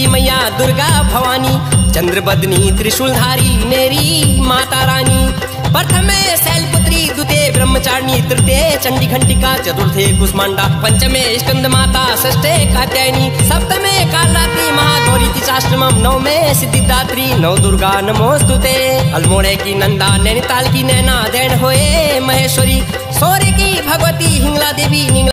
सरस्वती मैया दुर्गा भवानी, चंद्रबदनी त्रिशूलधारी नेरी माता रानी। प्रथमे शैलपुत्री, द्वितीय ब्रह्मचारिणी, तृतीय चंडी घंटिका, चतुर्थे कुष्मांडा, पंचमे स्कंद माता, षष्ठे कात्यायनी, सप्तमे कालरात्रि महागौरी, तिचाष्टमम नवमे सिद्धिदात्री, नव दुर्गा नमोस्तुते। अल्मोड़े की नंदा, नैनीताल की नैना, दैन होए महेश्वरी, सौरे की भगवती, हिंगला देवी,